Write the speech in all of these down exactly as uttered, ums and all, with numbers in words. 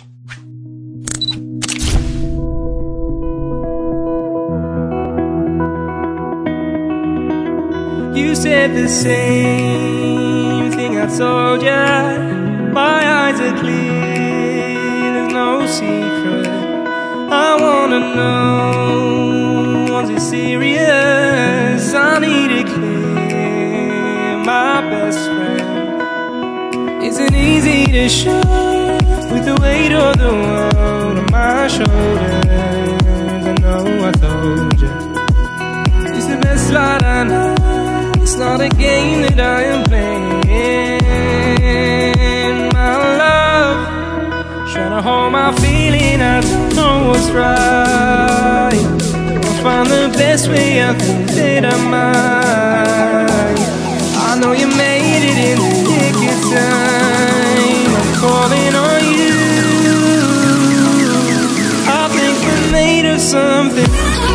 You said the same thing I told ya. My eyes are clear, there's no secret. I wanna know, was it serious? I need it clear, my best friend. Isn't easy to show with the weight of the world on my shoulders. I know I told ya, it's the best light I know. It's not a game that I am playing, my love. Trying to hold my feeling, I don't know what's right. I'll find the best way, I think that I might. I know you made it in the nick of time. I'm calling on you. I think we're made of something.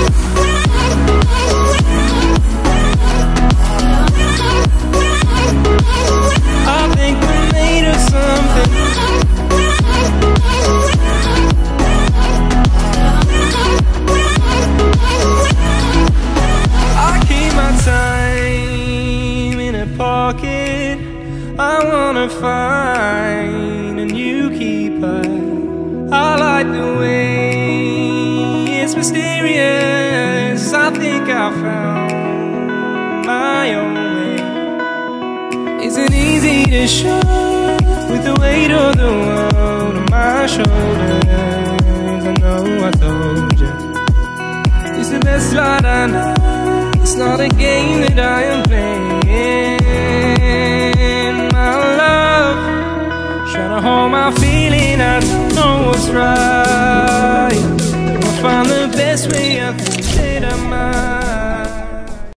I wanna find a new keeper. I like the way it's mysterious. I think I found my own way. Isn't easy to show with the weight of the world on my shoulders. I know I told you, it's the best light I know. It's not a game that I am playing, my love. Trying to hold my feeling, I don't know what's right. I'll find the best way, I think that I might.